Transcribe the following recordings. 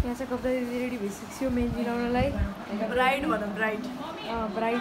यहाँ चाहिँ कब्जा दिदी रेडी भइसकेको थियो मेहन्दी लाउनलाई ब्राइड भन ब्राइड ब्राइड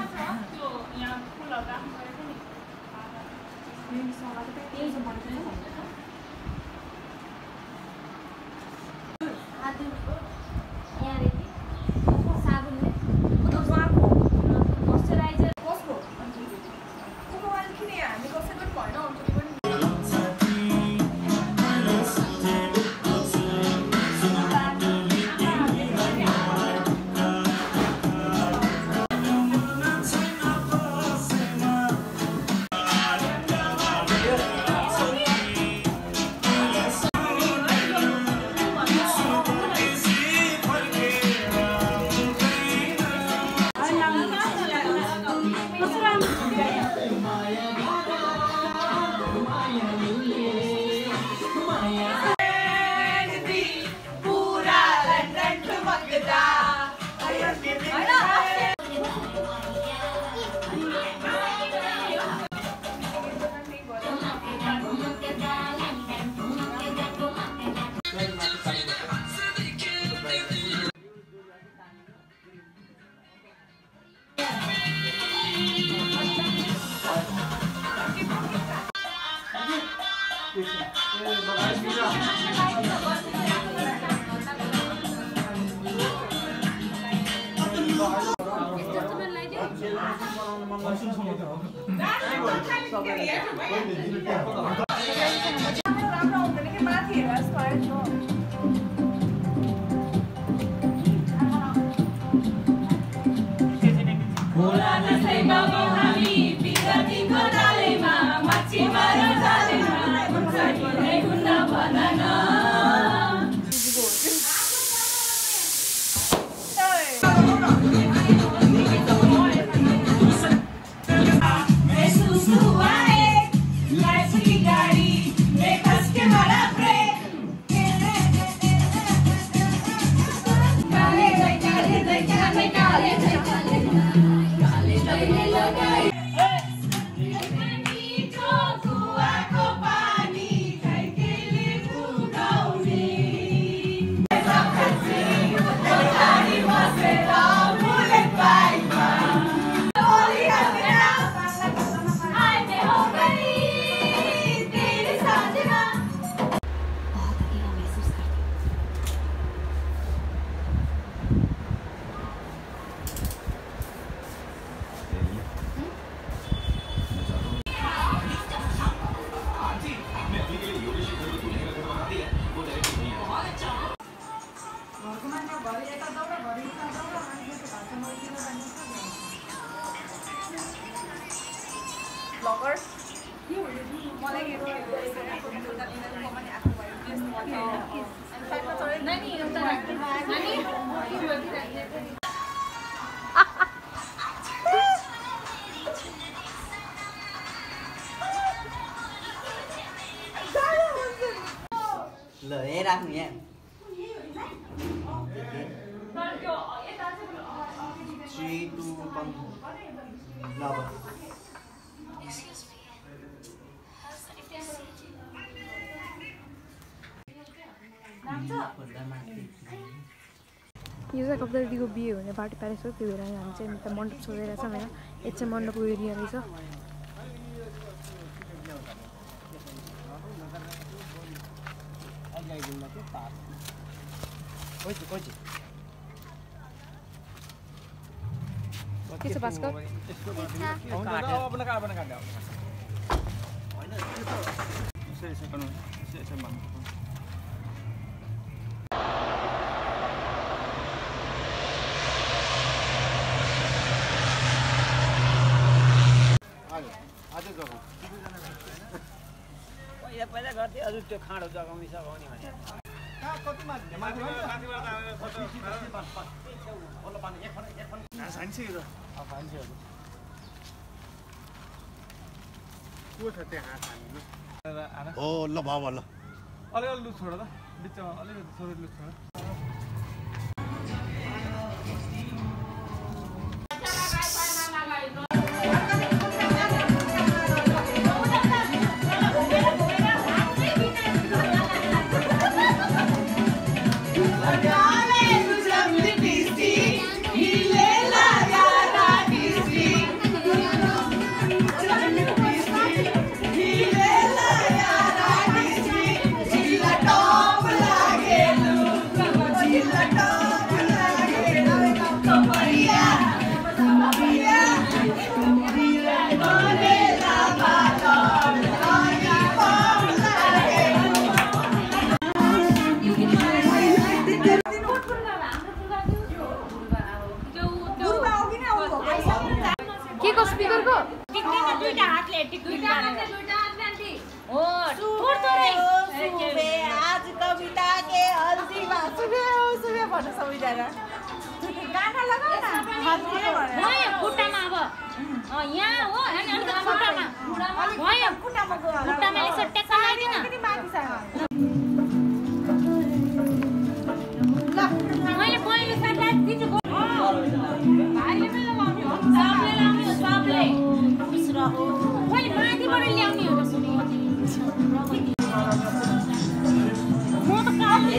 ल हे राख्नु यहाँ 3 2 1 ल यो चाहिँ कब्जा दिदीको बिहे हुने पार्टी प्यालेस हो त्यो भएर हामी चाहिँ त मण्डप सोधेर छौँ होइन यो चाहिँ मण्डपको एरिया रहेछ के छ भास्कर पहिला गर्थेँ अझ त्यो खाँडो जगाउनु सघाउने भने हो ल बाबा ल अलिअलि लुज छोड त बिचमा अलिकति छोड लुज छोड Dale! भन्नु सबैजना गाना लगाउ न भयो खुट्टामा अब यहाँ हो अनि अलिकति खुट्टामा भयो खुट्टामा यसो टेक्का लगाइदिन मैले पहिलो साथलाई दिन्छु भाइले पनि लगाउने हो सबले लगाउने हो सबले मैले माथिबाट ल्याउने हो म त काले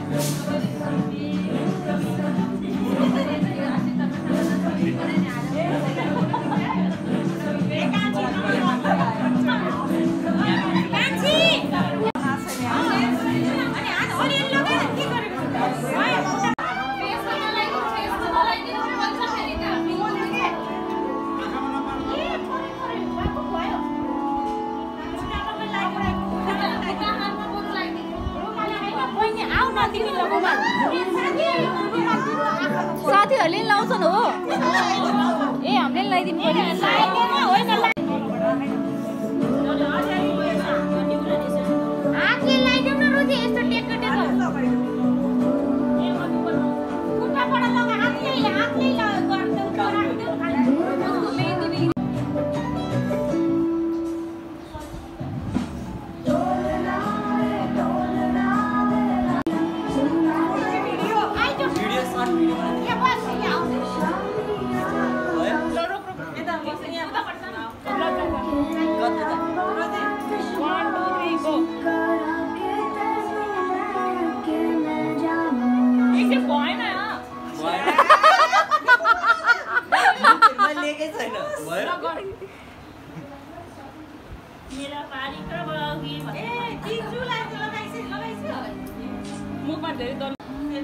साथीहरूले लाउँछन् हो ए हामीले लगाइदिनु पर्ने हातले लगाइदिउँ न रोजी यस्तो टेक्को टेक्को खुट्टाबाट लगा हातले मुखमा धेरै दर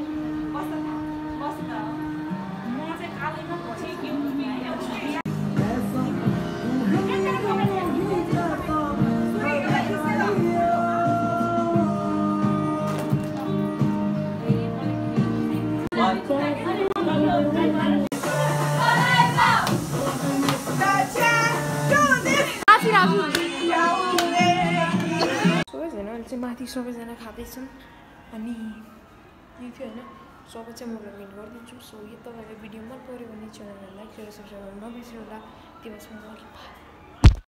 माथि सबैजना खाँदैछन् अनि यो थियो होइन सबै चाहिँ म भ्लग एन्ड गरिदिन्छु सो यो तपाईँको भिडियो मन पऱ्यो भने च्यानललाई लाइक गरेर सब्सक्राइब गर्न नबिर्सिनु होला त्यो